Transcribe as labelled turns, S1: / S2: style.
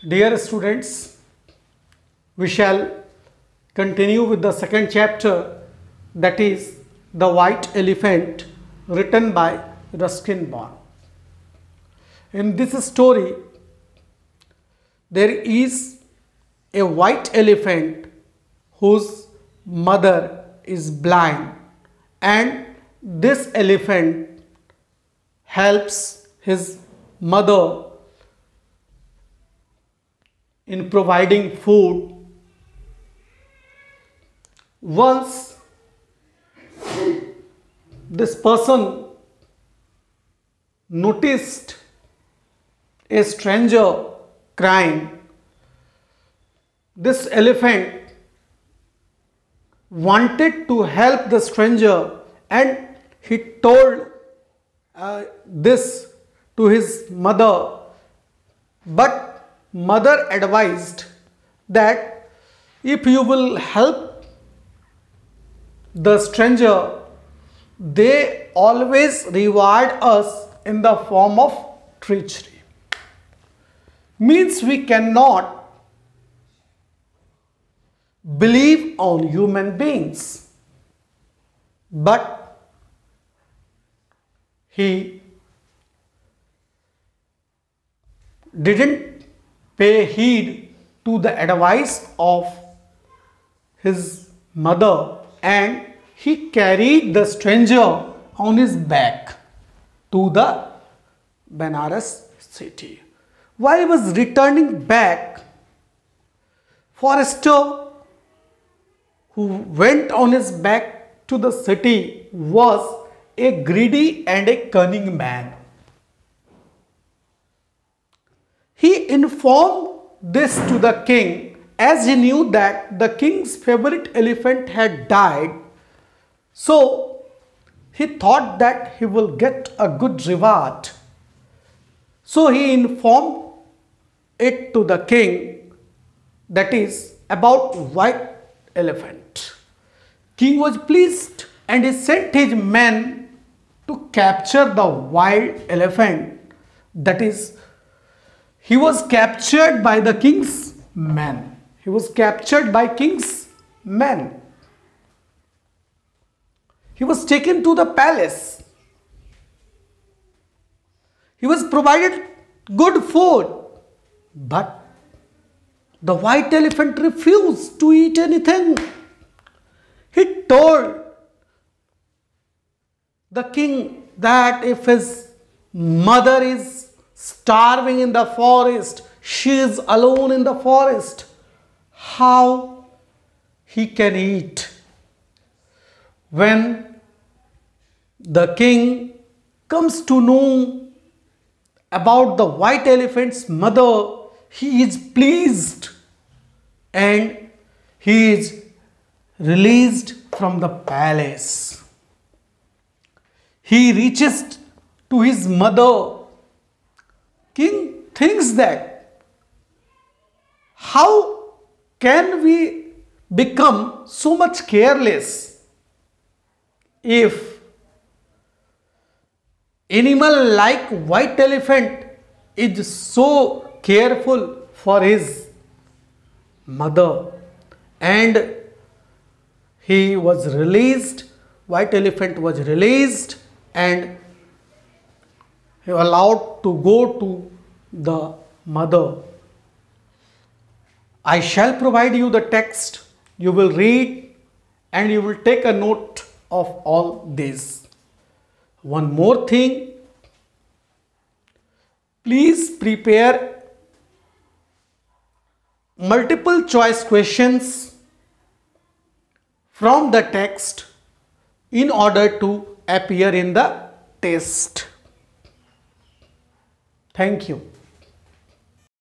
S1: Dear students, we shall continue with the second chapter, that is The White Elephant, written by Ruskin Bond. In this story, there is a white elephant whose mother is blind, and this elephant helps his mother in providing food. Once this person noticed a stranger crying. This elephant wanted to help the stranger, and he told this to his mother, but mother advised that if you will help the stranger, they always reward us in the form of treachery. Means we cannot believe on human beings. But he didn't pay heed to the advice of his mother, and he carried the stranger on his back to the Benares city. While he was returning back, Forrester, who went on his back to the city, was a greedy and a cunning man. He informed this to the king, as he knew that the king's favorite elephant had died. So he thought that he will get a good reward. So he informed it to the king, that is about white elephant. King was pleased, and he sent his men to capture the wild elephant. That is, he was captured by the king's men. He was captured by king's men. He was taken to the palace. He was provided good food, but the white elephant refused to eat anything. He told the king that if his mother is starving in the forest, she is alone in the forest, how he can eat? When the king comes to know about the white elephant's mother, he is pleased and he is released from the palace. He reaches to his mother. King thinks that how can we become so much careless if animal like white elephant is so careful for his mother, and he was released. White elephant was released and he was allowed to go to the mother. I shall provide you the text. You will read and you will take a note of all this. One more thing, please prepare multiple choice questions from the text in order to appear in the test. Thank you.